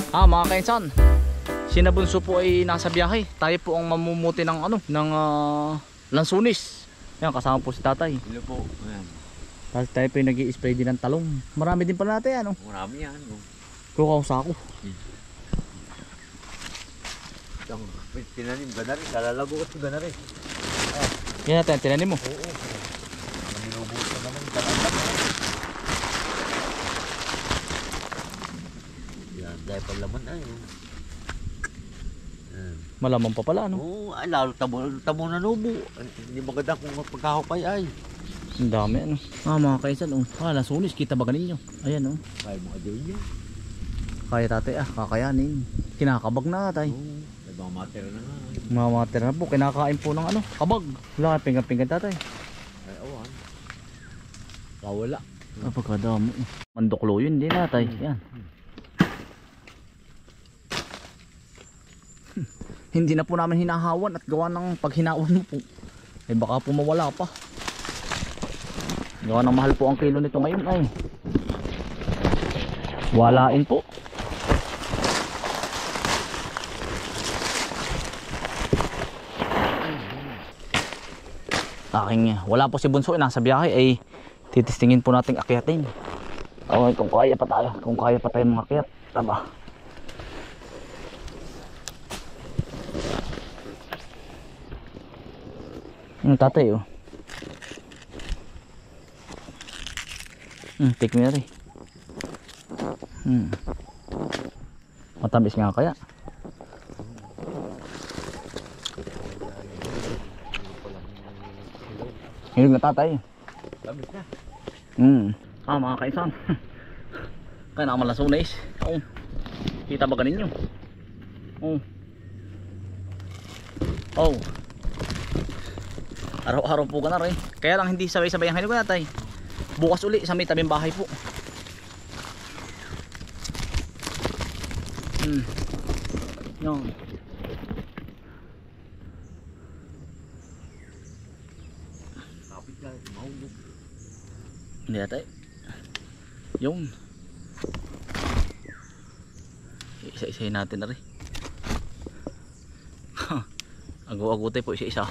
Mga kainsan, sina Bunso po ay nasa biyahe. Tayo po ang mamumuti ng lansunis. Yan, kasama po si tatay. Hello po. Ayan. Tapos tayo po yung nag-i-spray din ng talong. Marami din pala natin ano. Marami yan. Kukaw sa ako. Tinanim gana rin. Kalalago at gana rin. Yan natin, tinanim mo. Oo. Manilubos na naman. Talagang. Yan. Dahil pala laman ay. Malamang pa pala ano. Oo. Ay lalo tamo na nubo. Hindi maganda kung pagkahukay ay. Ang dami ano. Mga kaisan, lansunis, kita ba ganinyo? Ayan Kaya mga din yan. Kaya tatay kakayanin. Kinakabag na tatay. Oo. May mga mater na nga. Mga mater na po, kinakain po ng kabag. Wala kang pinggan tatay. Ay awan. Kawala. Pagkadami. Mandoklo yun din tatay. Yan. Hindi na po namin hinahawan at gawa ng paghinawan mo po. Eh baka po mawala pa. Gawa ng mahal po ang kilo nito ngayon ay. Walain po. Wala po si Bunso nasa biyahe ay titistingin po nating akyatin. Kung kaya pa tayo mga akyat. Tama. Yung tatay take me na rin. Matamis nga kaya. Hilig na tatay. Tamis na. Mga kaisan. Kaya nakamalasunais. Kita ba ganin nyo? Araw-araw po ka na rin. Kaya lang hindi sabay-sabay ang hilig ko natay. Bukas uli sa may tabing bahay po. Yan. Kapit ka. Mahulog. Hindi natay. Yung isa-isahin natin na rin. Agu-agutay po isa-isa.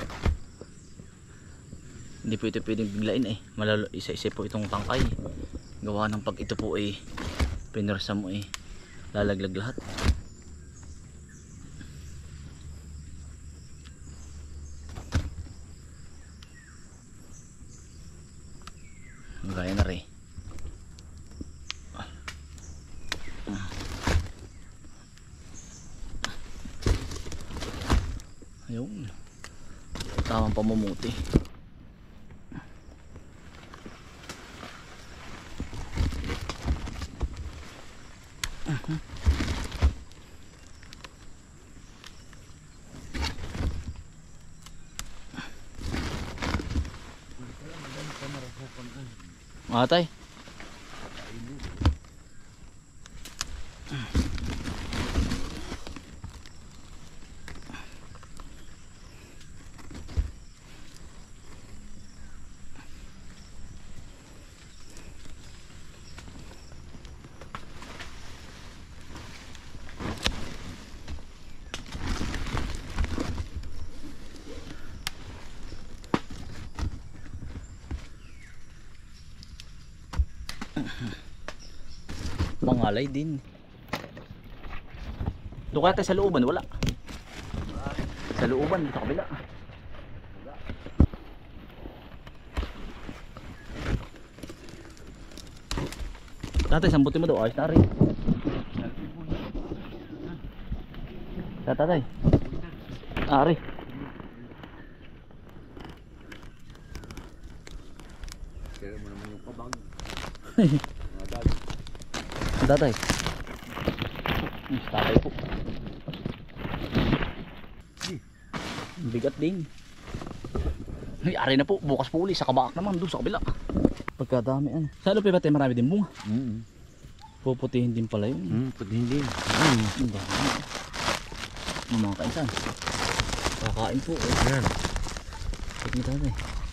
Hindi po ito pwedeng biglain malalo isa-isa po itong tangkay. Gawa ng pag ito po pinursa mo lalaglag lahat. Gaya na rin. Ayun. Tamang pamumuti. Matay. Mangalay din. Doon kaya tayo sa looban, wala. Sa looban, dito kabila. Tatay, sambutin mo daw, ayos na rin. Tatay. Ari. Kaya mo naman yung kabag. Tatay. Tatay po. Bigat din. Ari na po, bukas po uli sa kabaak naman doon sa kabila. Pagkadami Sa lupi ba tayo marami din bunga? Puputihin din pala yun. Putihin din. Ang dami. Mga kainsan. Kakain po. Yan. Check mo tatay.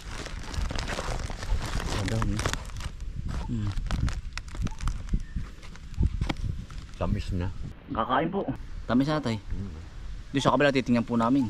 Ang dami. Tamis na. Kakain po. Tamis na tay. Doon sa kabila titingnan po namin.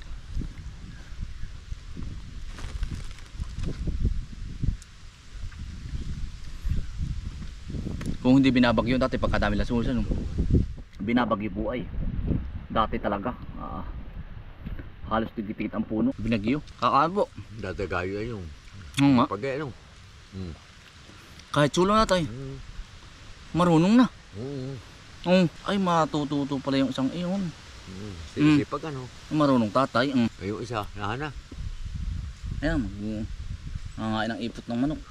Kung hindi binabagyo dati pagkadami lasusan no? Binabagyo po ay dati talaga halos tigit-tigit ang puno. Binagyo. Kakaan po. Dadagayo ay yung Nga. pag ano. Kahit sulo na tay. Marunong na. Ay matututo pala yung isang iyon. Sipag ano. Marunong tatay. Ay yung isa, nahana. Ayan, nangangain ng ipot ng manok.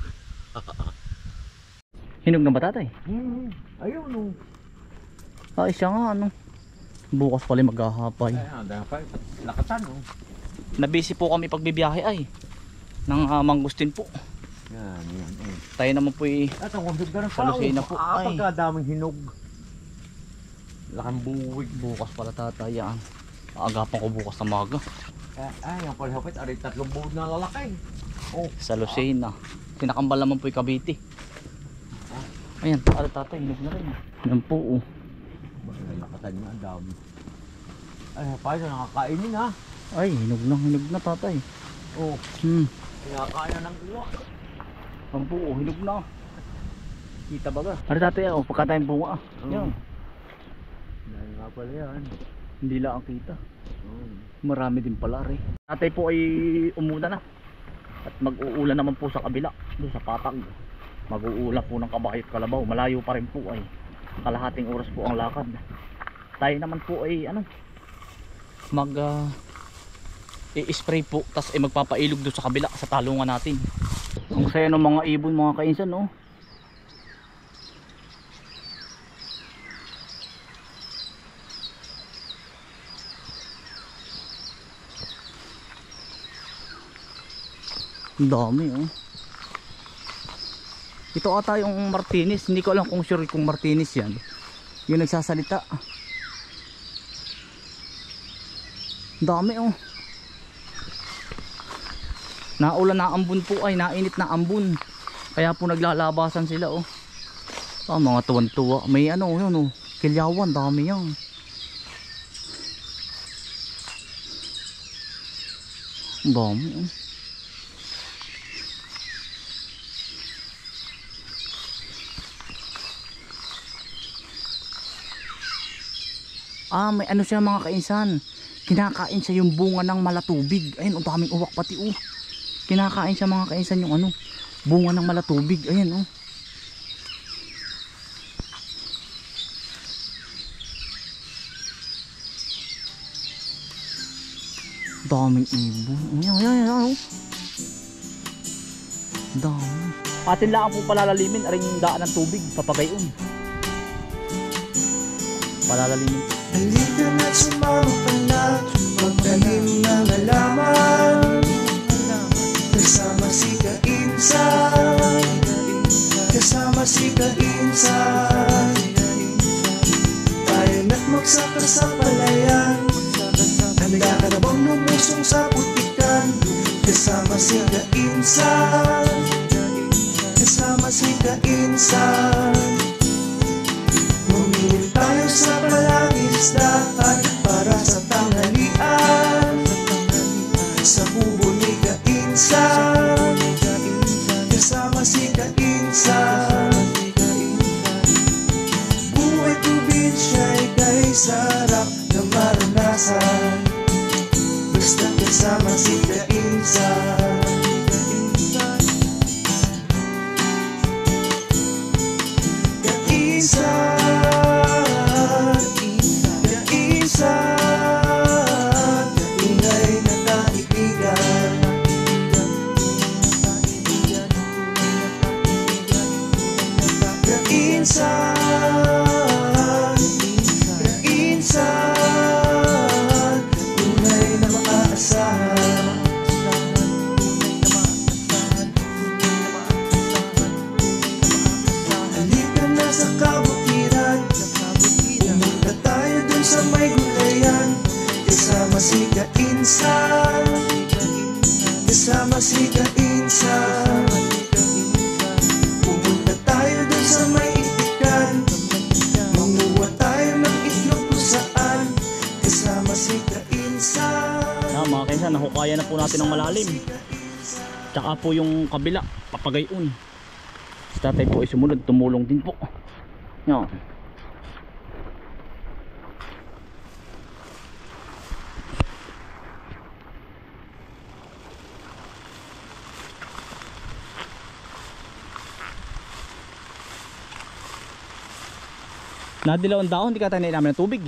Hinog na ba tatay? Ayun no. Ay siya nga ano. Bukas pala maghahapay. Ay, dapat lakatan no. Nabisi po kami pagbibiyahe ay. Nang mangustin po. Yan. Tayo naman po At ang kumbig ka ng sa Lucena po. Ay. Pagkadaming hinog. Lakang buwig. Bukas pala tatay yan. Aagapan ko bukas na maga. Ay, ang palhapit, aray 3 buod na lalaki. Sa Lucena. Sinakambal naman po yung Cavite. Ayan, aray tatay, hinog na rin. Yan po oh. Lakatan niya, ang dami. Ay, paano nakakainin ha? Ay, hinog na tatay. Kinakain na ng iwa. Ang po oh, hinog na. Kita baga. Aray tatay oh, pagkatayong bunga ah. Yan. Dahil nga pala yan. Hindi lang ang kita. Marami din pala rin. Tatay po ay umuna na. At mag-uulan naman po sa kabila. Doon sa Patag. Mag-uulan po ng Kabahay at Kalabaw. Malayo pa rin po ay. Kalahating oras po ang lakad. Tayo naman po ay ano. I-spray po. Tapos ay magpapailog doon sa kabila. Sa talungan natin. Ang saya ng mga ibon mga kainsan no. Ang dami oh. Ito ata yung Martinez. Hindi ko alam kung sure kung Martinez yan. Yung nagsasalita. Ang dami oh. Naulan na ambon po ay. Nainit na ambon. Kaya po naglalabasan sila oh. Mga tuwan-tuwa. May ano yun oh. Kilyawan. Dami yan. Ang dami oh. May ano siya mga kainsan. Kinakain siya yung bunga ng malatubig. Ayun, ang daming uwak pati oh. Kinakain siya mga kainsan yung ano, bunga ng malatubig. Ayun oh. Daming ibon. Ayan oh. Dami. Atin lang po palalalimin aring daan ng tubig, papagayon. Palalalimin. Halika na't sumama ka na, magtanim ng halaman. Kasama si Kainsan, kasama si Kainsan. Tayo na't magsaka sa palayan. Handa ka na bang lumusong sa putikan? Kasama si Kainsan, kasama si Kainsan. Bumili tayo sa palangisdaan para sa tanghalian. Sa kubo ni Kainsan, kasama si Kainsan. Buhay probinsya'y kay sarap na maranasan. Basta kasama si Kainsan. Kainsan. Kasama si Kainsan. Pumunta tayo dun sa may itikan. Manguha tayo ng isa nahukaya na po natin ng malalim. Tsaka po yung kabila papagayon. Si tatay po ay sumunod, tumulong din po. Yan. Nadilaw ang dahon, hindi ka tayo nailaman ng tubig.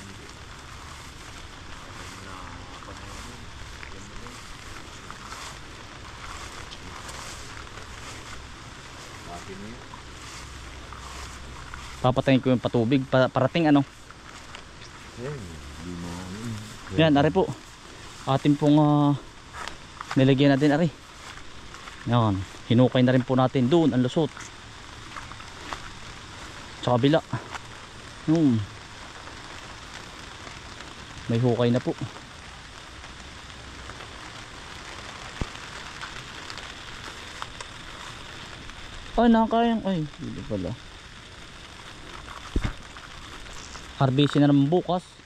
Papatayin ko yung patubig, parating ano. Yan, ari po. Atin pong nilagyan natin ari. Yan, hinukay na rin po natin doon ang lusot. Sa kabila. May hukay na po. Ay, nakakayang. Ay, hindi pala. Harvestin na naman bukas.